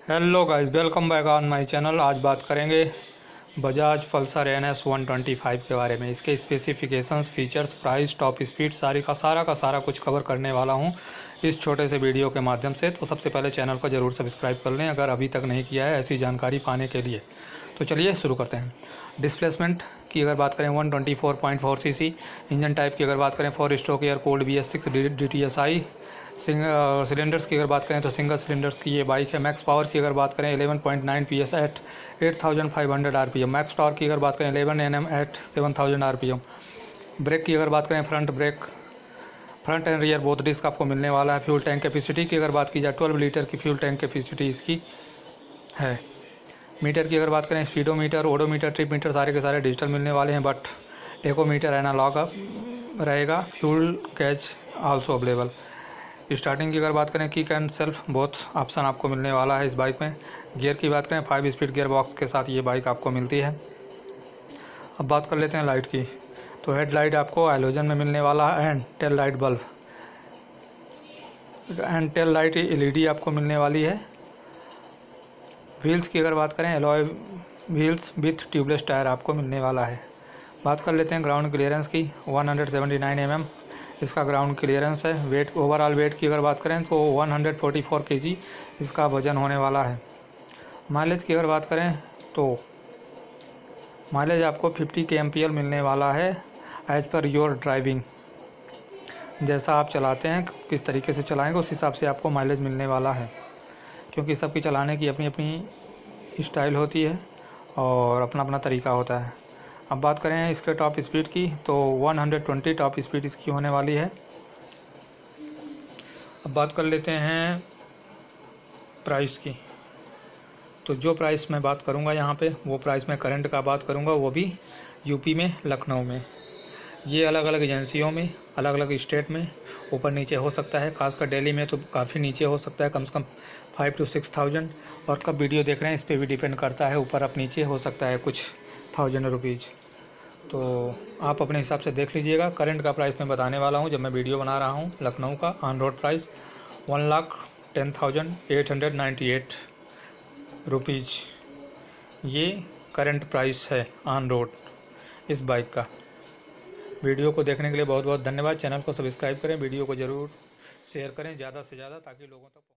Hello guys, welcome back on my channel. आज बात करेंगे बजाज पल्सर NS 125 के बारे में। इसके specifications, features, price, top speed, सारा कुछ कवर करने वाला हूं इस छोटे से वीडियो के माध्यम से। तो सबसे पहले चैनल को ज़रूर सब्सक्राइब कर लें अगर अभी तक नहीं किया है ऐसी जानकारी पाने के लिए। तो चलिए शुरू करते हैं। डिस्प्लेसमेंट की अगर बात करें 124.4 cc। इंजन टाइप की अगर बात करें 4 stroke air cooled BS6 DTSI। Cylinders की अगर बात करें तो सिंगल सिलेंडर्स की ये बाइक है। मैक्स पावर की अगर बात करें 11.9 PS at 8500 RPM। Max torque की अगर बात करें 11 Nm एट 7000 RPM। ब्रेक की अगर बात करें front and rear both disc आपको मिलने वाला है। फ्यूल टैंक कैपेसिटी की अगर बात की जाए 12 लीटर की फ्यूल टैंक कैपेसिटी इसकी है। मीटर की अगर बात करें स्पीडोमीटर, ओडोमीटर, ट्रिप मीटर सारे के सारे डिजिटल मिलने वाले हैं, बट टेकोमीटर एनालॉग रहेगा। Fuel gauge also available. Starting की अगर बात करें kick and self both option आपको मिलने वाला है इस बाइक में। गियर की बात करें 5 स्पीड गियर बॉक्स के साथ ये बाइक आपको मिलती है। अब बात कर लेते हैं लाइट की। तो हेडलाइट आपको हैलोजन में मिलने वाला है and tail light bulb and tail light LED आपको मिलने वाली है। व्हील्स की अगर बात करें alloy wheels with tubeless tyre आपको मिलने वाला है। बात कर लेते हैं ग्राउंड क्लियरेंस की। 179 mm इसका ग्राउंड क्लियरेंस है। वेट, ओवरऑल वेट की अगर बात करें तो 144 kg इसका वज़न होने वाला है। माइलेज की अगर बात करें तो माइलेज आपको 50 kmpl मिलने वाला है एज़ पर योर ड्राइविंग। जैसा आप चलाते हैं, किस तरीके से चलाएंगे उस हिसाब से आपको माइलेज मिलने वाला है, क्योंकि सबकी चलाने की अपनी अपनी स्टाइल होती है और अपना अपना तरीका होता है। अब बात करें इसके टॉप स्पीड की तो 120 टॉप स्पीड इसकी होने वाली है। अब बात कर लेते हैं प्राइस की। तो जो प्राइस मैं बात करूंगा यहाँ पे वो प्राइस मैं करंट का बात करूंगा, वो भी यूपी में, लखनऊ में। ये अलग अलग एजेंसियों में, अलग अलग स्टेट में ऊपर नीचे हो सकता है। खासकर दिल्ली में तो काफ़ी नीचे हो सकता है, कम से कम 5 to 6000। और कब वीडियो देख रहे हैं इस पर भी डिपेंड करता है, ऊपर अप नीचे हो सकता है कुछ 1000 रुपीज़। तो आप अपने हिसाब से देख लीजिएगा। करंट का प्राइस मैं बताने वाला हूँ जब मैं वीडियो बना रहा हूँ। लखनऊ का ऑन रोड प्राइस 1,10,898 रुपीज़ ये करंट प्राइस है ऑन रोड इस बाइक का। वीडियो को देखने के लिए बहुत बहुत धन्यवाद। चैनल को सब्सक्राइब करें, वीडियो को ज़रूर शेयर करें ज़्यादा से ज़्यादा, ताकि लोगों तक